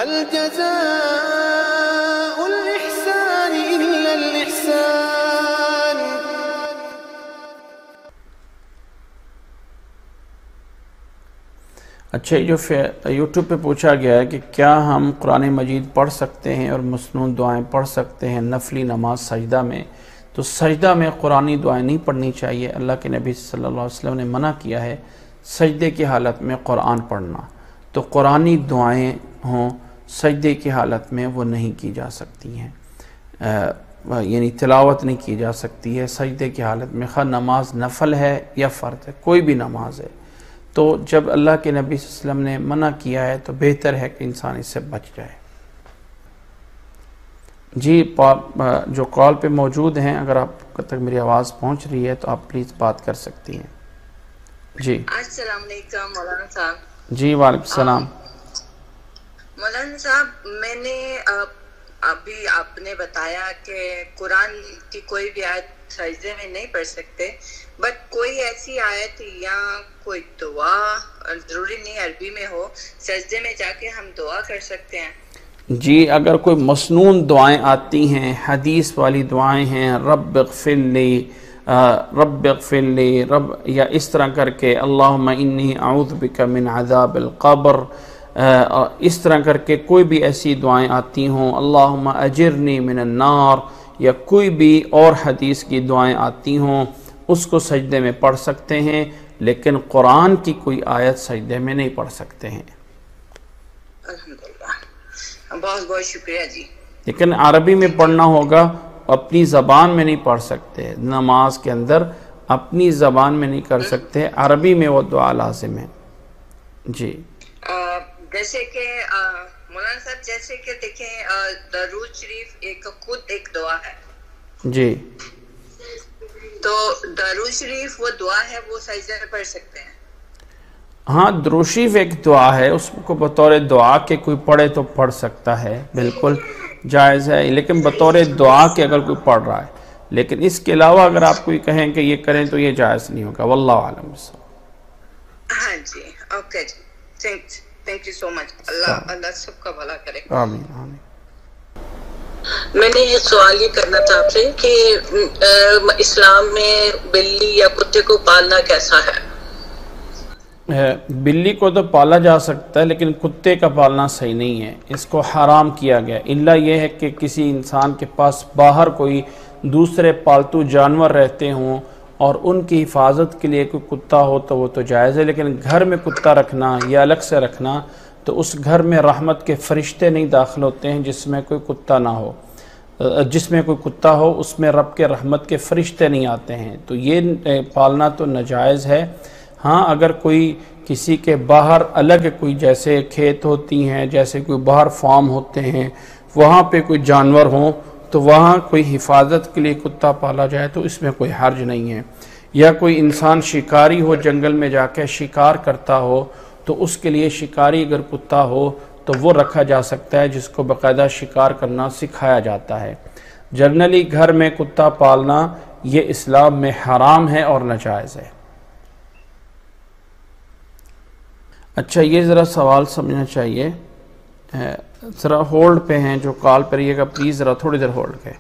هل جزاء الإحسان إلا الإحسان. اچھا، یہ جو یوٹیوب پہ پوچھا گیا ہے کہ کیا ہم قرآن مجید پڑھ سکتے ہیں اور مسنون دعائیں پڑھ سکتے ہیں نفلی نماز سجدہ میں؟ تو سجدہ میں قرآنی دعائیں نہیں پڑھنی چاہیے. اللہ کے نبی صلی اللہ علیہ وسلم نے منع کیا ہے سجدے کی حالت میں قرآن پڑھنا. تو قرآنی دعائیں ہوں سجدے کی حالت میں وہ نہیں کی جا سکتی ہیں، یعنی تلاوت نہیں کی جا سکتی ہے سجدے کی حالت میں، خواہ نماز نفل ہے یا فرض ہے، کوئی بھی نماز ہے. تو جب اللہ کے نبی صلی اللہ علیہ وسلم نے منع کیا ہے تو بہتر ہے کہ انسان اس سے بچ جائے. جی جو کال پہ موجود ہیں، اگر آپ تک میری آواز پہنچ رہی ہے تو آپ پلیز بات کر سکتی ہیں. جی السلام علیکم مولانا صاحب. جی وعلیکم السلام. مولانا صاحب، میں نے ابھی آپ نے بتایا کہ قرآن کی کوئی بھی آیت سجدے میں نہیں پڑھ سکتے، بٹ کوئی ایسی آیت یا کوئی دعا، ضروری نہیں عربی میں ہو، سجدے میں جا کے ہم دعا کر سکتے ہیں؟ جی اگر کوئی مسنون دعائیں آتی ہیں، حدیث والی دعائیں ہیں، رب اغفر لی، رب اغفر لی، رب، یا اس طرح کر کے اللہم انی اعوذ بک من عذاب القبر، اس طرح کر کے کوئی بھی ایسی دعائیں آتی ہوں، اللہم اجرنی من النار، یا کوئی بھی اور حدیث کی دعائیں آتی ہوں، اس کو سجدے میں پڑھ سکتے ہیں، لیکن قرآن کی کوئی آیت سجدے میں نہیں پڑھ سکتے ہیں. الحمدللہ، بہت بہت شکریہ جی. لیکن عربی میں پڑھنا ہوگا، اپنی زبان میں نہیں پڑھ سکتے. نماز کے اندر اپنی زبان میں نہیں کر سکتے، عربی میں وہ دعا لازم ہے. جی جیسے کہ مولانا صاحب، جیسے کہ دیکھیں درود شریف خود ایک دعا ہے. جی تو درود شریف وہ دعا ہے، وہ سجدے میں پڑھ سکتے ہیں؟ ہاں، درود شریف ایک دعا ہے، اس کو بطور دعا کے کوئی پڑھے تو پڑھ سکتا ہے، بالکل جائز ہے، لیکن بطور دعا کے اگر کوئی پڑھ رہا ہے. لیکن اس کے علاوہ اگر آپ کوئی کہیں کہ یہ کریں تو یہ جائز نہیں ہوگا. واللہ عالم. ہاں جی، اوکے جی، تھینک یو سو مچ. اللہ سب کا بھلا کرے. آمین آمین. میں نے یہ سوال یہ کرنا تھا آپ سے کہ اسلام میں بلی یا کتے کو پالنا کیسا ہے؟ بلی کو تو پالا جا سکتا ہے، لیکن کتے کا پالنا صحیح نہیں ہے، اس کو حرام کیا گیا. الا یہ ہے کہ کسی انسان کے پاس باہر کوئی دوسرے پالتو جانور رہتے ہوں اور ان کی حفاظت کے لیے کوئی کتا ہو تو وہ تو جائز ہے. لیکن گھر میں کتا رکھنا یا الگ سے رکھنا، تو اس گھر میں رحمت کے فرشتے نہیں داخل ہوتے ہیں جس میں کوئی کتا نہ ہو. جس میں کوئی کتا ہو اس میں رب کے رحمت کے فرشتے نہیں آتے ہیں، تو یہ پالنا تو ناجائز ہے. ہاں اگر کوئی کسی کے باہر الگ کوئی جیسے کھیت ہوتی ہیں، جیسے کوئی باہر فارم ہوتے ہیں، وہاں پہ کوئی جانور ہوں تو وہاں کوئی حفاظت کے لیے کتا پالا جائے تو اس میں کوئی حرج نہیں ہے. یا کوئی انسان شکاری ہو، جنگل میں جا کے شکار کرتا ہو، تو اس کے لیے شکاری اگر کتا ہو تو وہ رکھا جا سکتا ہے، جس کو باقاعدہ شکار کرنا سکھایا جاتا ہے. جنرلی گھر میں کتا پالنا یہ اسلام میں حرام ہے اور ناجائز ہے. اچھا، یہ ذرا سوال سمجھنا چاہیے، ذرا ہولڈ پہ ہیں جو کال پر رہیے گا، پلیز ذرا تھوڑی دیر ہولڈ کریں.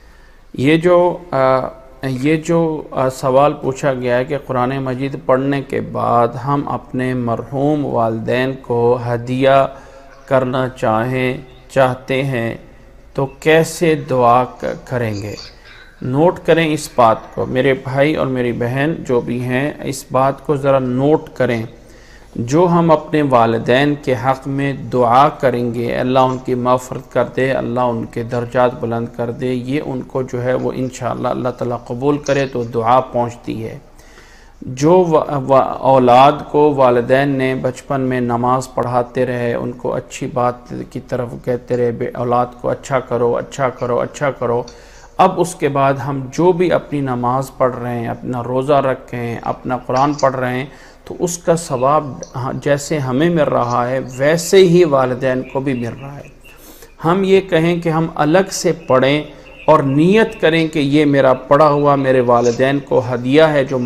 یہ جو سوال پوچھا گیا ہے کہ قرآن مجید پڑھنے کے بعد ہم اپنے مرحوم والدین کو ہدیہ کرنا چاہتے ہیں تو کیسے دعا کریں گے؟ نوٹ کریں اس بات کو، میرے بھائی اور میری بہن جو بھی ہیں، اس بات کو ذرا نوٹ کریں. جو ہم اپنے والدین کے حق میں دعا کریں گے، اللہ ان کی مغفرت کر دے، اللہ ان کے درجات بلند کر دے، یہ ان کو جو ہے وہ انشاءاللہ اللہ تعالیٰ قبول کرے تو دعا پہنچتی ہے. جو اولاد کو والدین نے بچپن میں نماز پڑھاتے رہے، ان کو اچھی بات کی طرف کہتے رہے، اولاد کو اچھا کرو اچھا کرو اچھا کرو، اب اس کے بعد ہم جو بھی اپنی نماز پڑھ رہے ہیں، اپنا روزہ رکھ رہے ہیں، اپنا قرآن پڑھ رہے ہیں، تو اس کا ثواب جیسے ہمیں مل رہا ہے ویسے ہی والدین کو بھی مل رہا ہے. ہم یہ کہیں کہ ہم الگ سے پڑھیں اور نیت کریں کہ یہ میرا پڑھا ہوا میرے والدین کو ہدیہ ہے، جو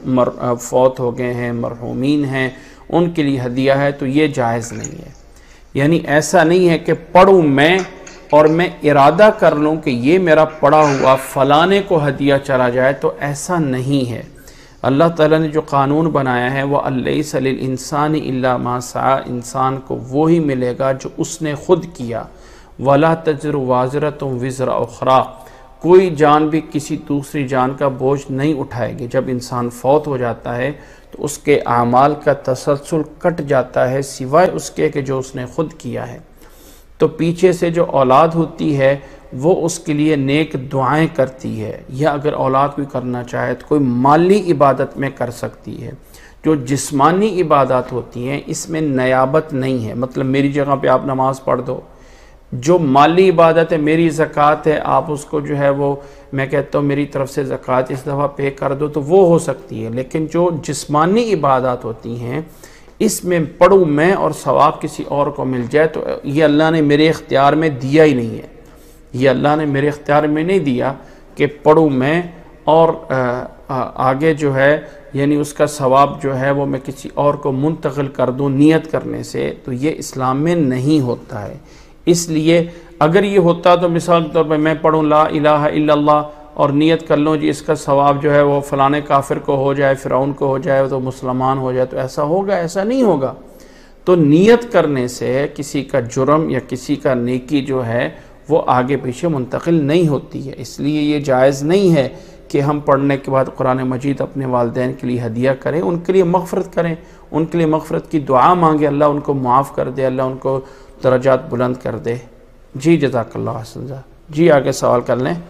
فوت ہو گئے ہیں، مرحومین ہیں، ان کے لیے ہدیہ ہے، تو یہ جائز نہیں ہے. یعنی ایسا نہیں ہے کہ پڑھوں میں اور میں ارادہ کر لوں کہ یہ میرا پڑھا ہوا فلانے کو ہدیہ چلا جائے، تو ایسا نہیں ہے۔ اللہ تعالیٰ نے جو قانون بنایا ہے وہ الیس للانسان الا ما سعی، انسان کو وہی ملے گا جو اس نے خود کیا۔ ولا تزر وازرۃ وزر اخری، کوئی جان بھی کسی دوسری جان کا بوجھ نہیں اٹھائے گی۔ جب انسان فوت ہو جاتا ہے تو اس کے اعمال کا تسلسل کٹ جاتا ہے، سوائے اس کے کہ جو اس نے خود کیا ہے۔ تو پیچھے سے جو اولاد ہوتی ہے وہ اس کے لیے نیک دعائیں کرتی ہے، یا اگر اولاد کوئی کرنا چاہے تو کوئی مالی عبادت میں کر سکتی ہے۔ جو جسمانی عبادات ہوتی ہیں اس میں نیابت نہیں ہے، مطلب میری جگہ پہ آپ نماز پڑھ دو۔ جو مالی عبادت ہے، میری زکوٰۃ ہے، آپ اس کو جو ہے وہ میں کہتا ہوں میری طرف سے زکوٰۃ اس دفعہ پے کر دو، تو وہ ہو سکتی ہے۔ لیکن جو جسمانی عبادات ہوتی ہیں اس میں پڑھوں میں اور ثواب کسی اور کو مل جائے، تو یہ اللہ نے میرے اختیار میں دیا ہی نہیں ہے، یہ اللہ نے میرے اختیار میں نہیں دیا کہ پڑھوں میں اور آگے جو ہے یعنی اس کا ثواب جو ہے وہ میں کسی اور کو منتقل کر دوں نیت کرنے سے، تو یہ اسلام میں نہیں ہوتا ہے۔ اس لیے اگر یہ ہوتا تو مثال کے طور پہ میں پڑھوں لا الہ الا اللہ اور نیت کر لوں جی اس کا ثواب جو ہے وہ فلانے کافر کو ہو جائے، فرعون کو ہو جائے، تو مسلمان ہو جائے، تو ایسا ہوگا؟ ایسا نہیں ہوگا۔ تو نیت کرنے سے کسی کا جرم یا کسی کا نیکی جو ہے وہ آگے پیچھے منتقل نہیں ہوتی ہے۔ اس لیے یہ جائز نہیں ہے کہ ہم پڑھنے کے بعد قرآن مجید اپنے والدین کے لیے ہدیہ کریں، ان کے لیے مغفرت کریں، ان کے لیے مغفرت کی دعا مانگیں، اللہ ان کو معاف کر دے، اللہ ان کو درجات بلند کر دے۔ جی جزاک اللہ حسن۔ جی آگے سوال کر لیں۔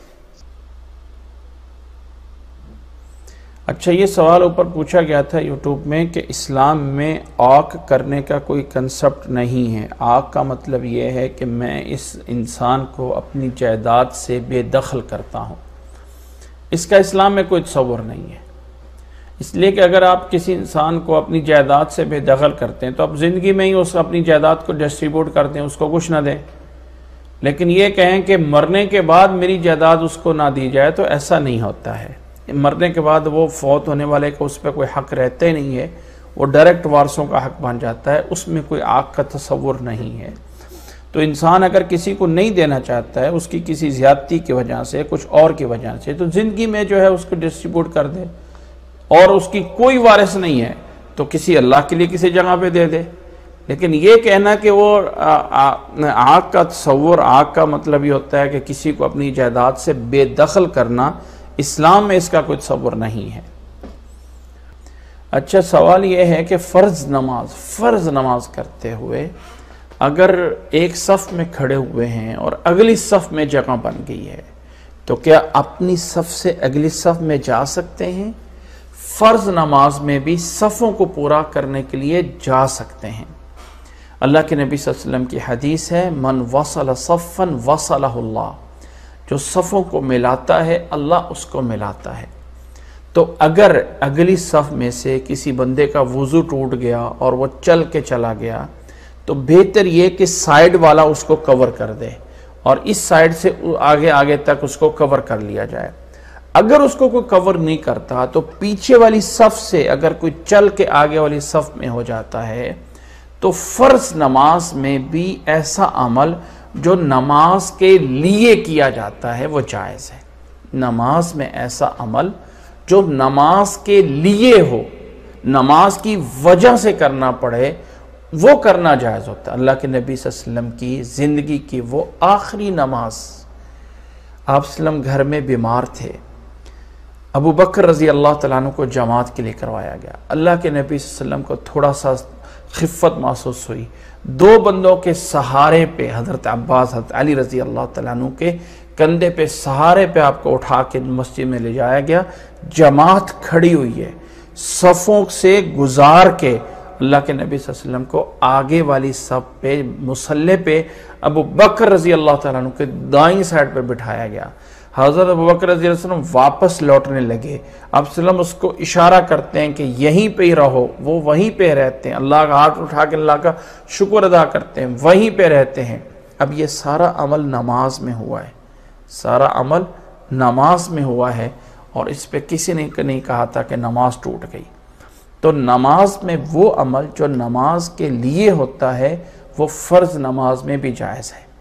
اچھا، یہ سوال اوپر پوچھا گیا تھا یوٹیوب میں کہ اسلام میں عاق کرنے کا کوئی کنسپٹ نہیں ہے۔ عاق کا مطلب یہ ہے کہ میں اس انسان کو اپنی جائیداد سے بے دخل کرتا ہوں۔ اس کا اسلام میں کوئی تصور نہیں ہے، اس لیے کہ اگر آپ کسی انسان کو اپنی جائیداد سے بے دخل کرتے ہیں تو آپ زندگی میں ہی اس اپنی جائیداد کو ڈسٹریبیوٹ کرتے ہیں، اس کو کچھ نہ دیں۔ لیکن یہ کہیں کہ مرنے کے بعد میری جائیداد اس کو نہ دی جائے، تو ایسا نہیں ہوتا ہے۔ مرنے کے بعد وہ فوت ہونے والے کو اس پہ کوئی حق رہتے نہیں ہے، وہ ڈائریکٹ وارثوں کا حق بن جاتا ہے، اس میں کوئی عاق کا تصور نہیں ہے۔ تو انسان اگر کسی کو نہیں دینا چاہتا ہے اس کی کسی زیادتی کی وجہ سے، کچھ اور کی وجہ سے، تو زندگی میں جو ہے اس کو ڈسٹریبیوٹ کر دے، اور اس کی کوئی وارث نہیں ہے تو کسی اللہ کے لیے کسی جگہ پہ دے دے۔ لیکن یہ کہنا کہ وہ عاق کا تصور، عاق کا مطلب یہ ہوتا ہے کہ کسی کو اپنی جائیداد سے بے دخل کرنا، اسلام میں اس کا کوئی تصور نہیں ہے۔ اچھا، سوال یہ ہے کہ فرض نماز کرتے ہوئے اگر ایک صف میں کھڑے ہوئے ہیں اور اگلی صف میں جگہ بن گئی ہے تو کیا اپنی صف سے اگلی صف میں جا سکتے ہیں؟ فرض نماز میں بھی صفوں کو پورا کرنے کے لیے جا سکتے ہیں۔ اللہ کے نبی صلی اللہ علیہ وسلم کی حدیث ہے، من وصل صفا وصلہ اللہ، جو صفوں کو ملاتا ہے اللہ اس کو ملاتا ہے۔ تو اگر اگلی صف میں سے کسی بندے کا وضو ٹوٹ گیا اور وہ چل کے چلا گیا تو بہتر یہ کہ سائیڈ والا اس کو کور کر دے اور اس سائیڈ سے آگے تک اس کو کور کر لیا جائے۔ اگر اس کو کوئی کور نہیں کرتا تو پیچھے والی صف سے اگر کوئی چل کے آگے والی صف میں ہو جاتا ہے تو فرض نماز میں بھی ایسا عمل جو نماز کے لیے کیا جاتا ہے وہ جائز ہے۔ نماز میں ایسا عمل جو نماز کے لیے ہو، نماز کی وجہ سے کرنا پڑے، وہ کرنا جائز ہوتا ہے۔ اللہ کے نبی صلی اللہ علیہ وسلم کی زندگی کی وہ آخری نماز، آپ صلی اللہ علیہ وسلم گھر میں بیمار تھے، ابو بکر رضی اللہ تعالیٰ عنہ کو جماعت کے لیے کروایا گیا۔ اللہ کے نبی صلی اللہ علیہ وسلم کو تھوڑا سا خفت محسوس ہوئی، دو بندوں کے سہارے پہ، حضرت عباس، حضرت علی رضی اللہ تعالیٰ عنہ کے کندھے پہ سہارے پہ آپ کو اٹھا کے مسجد میں لے جایا گیا۔ جماعت کھڑی ہوئی ہے، صفوں سے گزار کے اللہ کے نبی صلی اللہ علیہ وسلم کو آگے والی صف پہ مصلی پہ ابو بکر رضی اللہ تعالیٰ عنہ کے دائیں سائڈ پہ بٹھایا گیا۔ حضرت ابو بکر رضی اللہ عنہ واپس لوٹنے لگے، اب صلی اللہ علیہ وسلم اس کو اشارہ کرتے ہیں کہ یہیں پہ ہی رہو، وہ وہیں پہ رہتے ہیں، اللہ کا ہاتھ اٹھا کے اللہ کا شکر ادا کرتے ہیں، وہیں پہ رہتے ہیں۔ اب یہ سارا عمل نماز میں ہوا ہے، سارا عمل نماز میں ہوا ہے، اور اس پہ کسی نے نہیں کہا تھا کہ نماز ٹوٹ گئی۔ تو نماز میں وہ عمل جو نماز کے لیے ہوتا ہے وہ فرض نماز میں بھی جائز ہے۔